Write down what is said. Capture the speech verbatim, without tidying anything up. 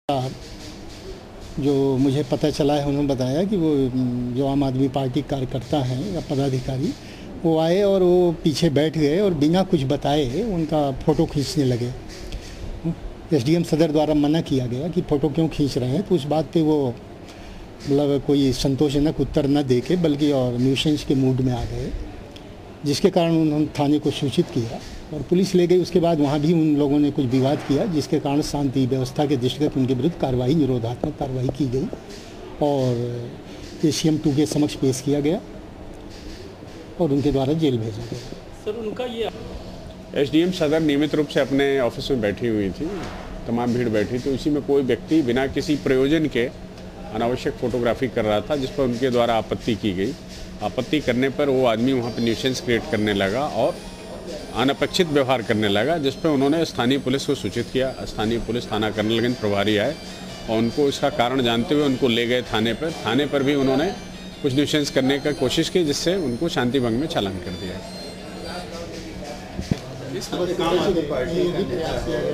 जो मुझे पता चला है, उन्होंने बताया कि वो जो आम आदमी पार्टी कार्यकर्ता हैं या पदाधिकारी, वो आए और वो पीछे बैठ गए और बिना कुछ बताए उनका फ़ोटो खींचने लगे। एसडीएम सदर द्वारा मना किया गया कि फ़ोटो क्यों खींच रहे हैं, तो उस बात पे वो मतलब कोई संतोषजनक उत्तर न दे के बल्कि और न्यूसेंस के मूड में आ गए, जिसके कारण उन्होंने थाने को सूचित किया और पुलिस ले गई। उसके बाद वहाँ भी उन लोगों ने कुछ विवाद किया, जिसके कारण शांति व्यवस्था के दृष्टिगत उनके विरुद्ध कार्रवाई, निरोधात्मक कार्रवाई की गई और एसीएम टू के समक्ष पेश किया गया और उनके द्वारा जेल भेजा गया। सर, उनका ये एसडीएम सदर नियमित रूप से अपने ऑफिस में बैठी हुई थी, तमाम भीड़ बैठी थी, उसी में कोई व्यक्ति बिना किसी प्रयोजन के अनावश्यक फोटोग्राफी कर रहा था, जिस पर उनके द्वारा आपत्ति की गई। आपत्ति करने पर वो आदमी वहाँ पर न्यूसेंस क्रिएट करने लगा और अनपेक्षित व्यवहार करने लगा, जिस पर उन्होंने स्थानीय पुलिस को सूचित किया। स्थानीय पुलिस थाना कर्नलगंज प्रभारी आए और उनको इसका कारण जानते हुए उनको ले गए थाने पर। थाने पर भी उन्होंने कुछ न्यूसेंस करने की कोशिश की, जिससे उनको शांति भंग में चालान कर दिया।